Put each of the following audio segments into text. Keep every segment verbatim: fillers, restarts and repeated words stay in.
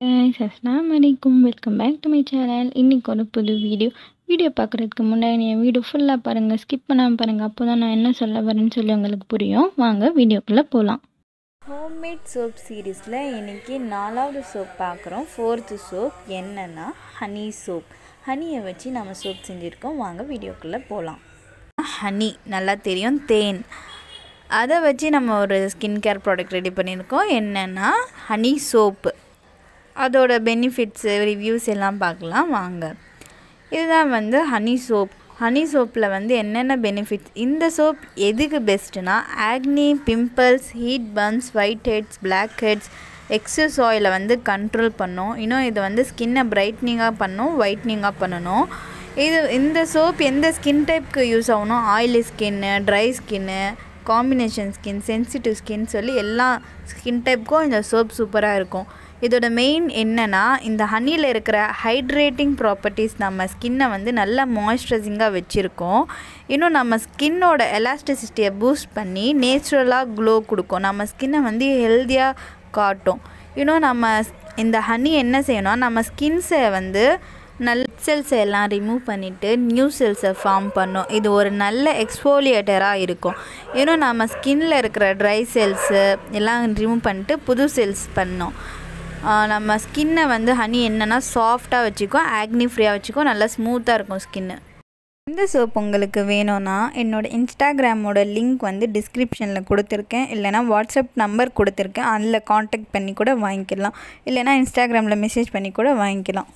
guys, Assalamu alaikum. Welcome back to my channel. இன்னைக்கு ஒரு புது வீடியோ வீடியோ பார்க்குறதுக்கு முன்னாடி என் வீடியோ ஃபுல்லாக பாருங்கள், ஸ்கிப் பண்ணாமல் பாருங்கள். அப்போ தான் நான் என்ன சொல்ல வரேன்னு சொல்லி உங்களுக்கு புரியும். வாங்க வீடியோக்குள்ளே போகலாம். ஹோம்மேட் சோப் சீரீஸில் இன்றைக்கி நாலாவது சோப் பார்க்குறோம். ஃபோர்த்து சோப் என்னென்னா ஹனி சோப். ஹனியை வச்சு நம்ம சோப் செஞ்சுருக்கோம். வாங்க வீடியோக்குள்ளே போகலாம். ஹனி நல்லா தெரியும், தேன். அதை வச்சு நம்ம ஒரு ஸ்கின் கேர் ப்ராடக்ட் ரெடி பண்ணியிருக்கோம். என்னென்னா ஹனி சோப்பு. அதோட பெனிஃபிட்ஸு ரிவ்யூஸ் எல்லாம் பார்க்கலாம் வாங்க. இதுதான் வந்து ஹனி சோப். ஹனி சோப்பில் வந்து என்னென்ன பெனிஃபிட்ஸ், இந்த சோப் எதுக்கு பெஸ்ட்டுனா acne, pimples, heat burns, whiteheads, blackheads, excess ஆயிலை வந்து கண்ட்ரோல் பண்ணும். இன்னும் இது வந்து ஸ்கின்னை பிரைட்னிங்காக பண்ணும், ஒயிட்னிங்காக பண்ணணும். இது இந்த சோப் எந்த ஸ்கின் டைப்புக்கு யூஸ் ஆகணும், ஆயிலி ஸ்கின்னு, ட்ரை ஸ்கின்னு, காம்பினேஷன் ஸ்கின், சென்சிட்டிவ் ஸ்கின் சொல்லி எல்லா ஸ்கின் டைப்புக்கும் இந்த சோப் சூப்பராக இருக்கும். இதோட மெயின் என்னென்னா, இந்த ஹனியில் இருக்கிற ஹைட்ரேட்டிங் ப்ராப்பர்ட்டிஸ் நம்ம ஸ்கின்னை வந்து நல்லா மாய்ஸ்சரைசிங்காக வச்சுருக்கோம். இன்னும் நம்ம ஸ்கின்னோட எலாஸ்டிசிட்டியை பூஸ்ட் பண்ணி நேச்சுரலாக க்ளோ கொடுக்கும். நம்ம ஸ்கின்னை வந்து ஹெல்த்தியாக காட்டும். இன்னும் நம்ம இந்த ஹனி என்ன செய்யணும், நம்ம ஸ்கின்ஸை வந்து நல்ல செல்ஸை எல்லாம் ரிமூவ் பண்ணிவிட்டு நியூ செல்ஸை ஃபார்ம் பண்ணும். இது ஒரு நல்ல எக்ஸ்ஃபோலியேட்டராக இருக்கும். இன்னும் நம்ம ஸ்கின்னில் இருக்கிற ட்ரை செல்ஸு எல்லாம் ரிமூவ் பண்ணிட்டு புது செல்ஸ் பண்ணோம். நம்ம ஸ்கின்னை வந்து ஹனி என்னென்னா சாஃப்டாக வச்சுக்கும், ஆக்னி ஃப்ரீயாக வச்சுக்கும், நல்லா ஸ்மூத்தாக இருக்கும் ஸ்கின்னு. இந்த சோப் உங்களுக்கு வேணும்னா என்னோடய இன்ஸ்டாகிராமோட லிங்க் வந்து டிஸ்கிரிப்ஷனில் கொடுத்துருக்கேன், இல்லைனா வாட்ஸ்அப் நம்பர் கொடுத்துருக்கேன். அதில் காண்டாக்ட் பண்ணி கூட வாங்கிக்கலாம், இல்லைனா இன்ஸ்டாகிராமில் மெசேஜ் பண்ணி கூட வாங்கிக்கலாம்.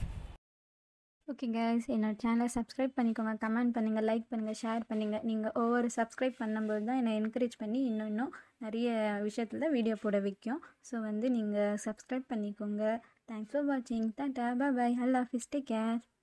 ஓகே கைஸ், என்னோட சேனலை சப்ஸ்கிரைப் பண்ணிக்கோங்க, கமெண்ட் பண்ணுங்கள், லைக் பண்ணுங்கள், ஷேர் பண்ணுங்கள். நீங்கள் ஒவ்வொரு சப்ஸ்கிரைப் பண்ணும்போது தான் என்னை என்கரேஜ் பண்ணி இன்னும் இன்னும் நிறைய விஷயத்தில் வீடியோ போட வைக்கும். ஸோ வந்து நீங்கள் சப்ஸ்கிரைப் பண்ணிக்கோங்க. தேங்க்ஸ் ஃபார் வாட்சிங். டாடா, பாய் பாய், அல்லா ஹாஃபிஸ், டேக் கேர்.